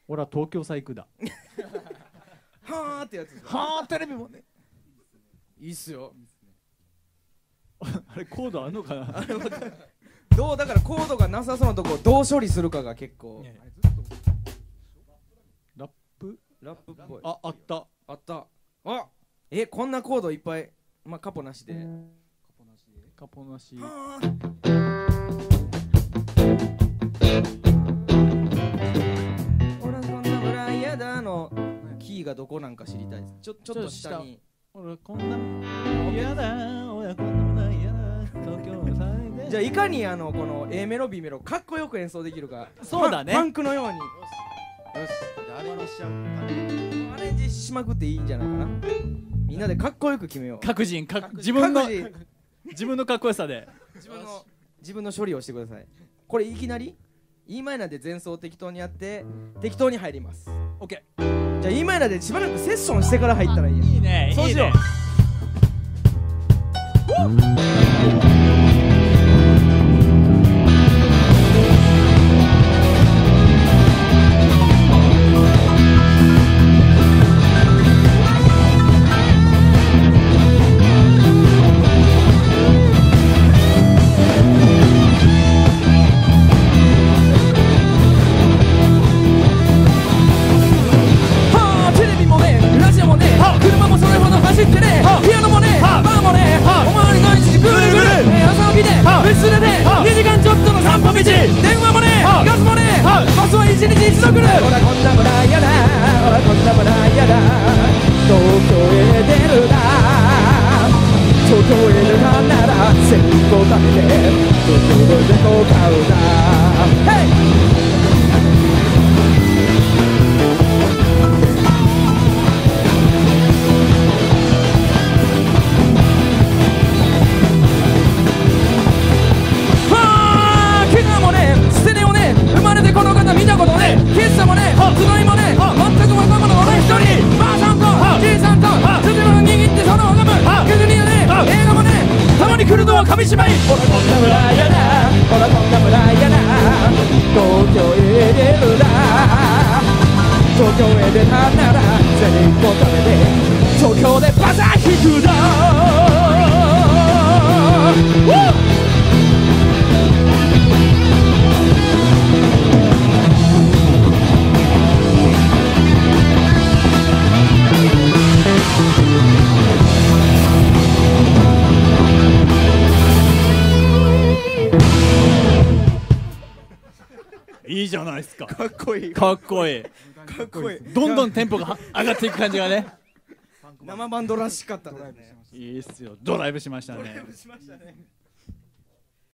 俺は東京さ行くだ。 はーってやつ。 はあ、テレビもね。 いいっすよ。 あれコードあんのかな。 どうだからコードがなさそうなとこをどう処理するかが結構ラップ。 ラップっぽい。 あった。 あった。あ、こんなコードいっぱい。まあカポなしで。 カポなし。 は俺はこんな村嫌だのキーがどこなんか知りたいです。ちょっと下に。 俺こんな嫌だ。俺こんな嫌だ。東京さいで。 じゃあいかにこの A メロ B メロかっこよく演奏できるか。 そうだね。 パンクのように。よし。 アレンジしちゃうか。 アレンジしまくっていいんじゃないかな。みんなでかっこよく決めよう。 各人自分の各自自分のかっこよさで自分の処理をしてください。これいきなり E マイナーで前奏を適当にやって適当に入ります。 OK。 じゃあ E マイナーでしばらくセッションしてから入ったらいいや。 いいね。 そうしよう。走ってね、ピアノもね、バーもね、おまわり毎日ぐるぐる、朝起きで、薄れで、2時間ちょっとの散歩道、電話もね、ガスもね、バスは1日1度来る。ほらこんな村嫌だ、ほらこんな村嫌だ、東京へ出るな、東京へ出たなら線香食べて、東京で猫を買うな。ヘイこの方見たことね、喫茶もね、集いもね、全く若者がね、一人ばあさんとじいさんと辻間を握ってその拝むケズリやね、映画もね、たまに来るのは紙芝居。ほらこんな村嫌だ、ほらこんな村嫌だ、東京へ出るな、東京へ出たなら全部食べて東京でバザー引くだ。 いいじゃないですか。 かっこいい。 かっこいい。 かっこいい。 どんどんテンポが上がっていく感じがね。 生バンドらしかったですね。 いいっすよ。ドライブしましたね。 ドライブしましたね。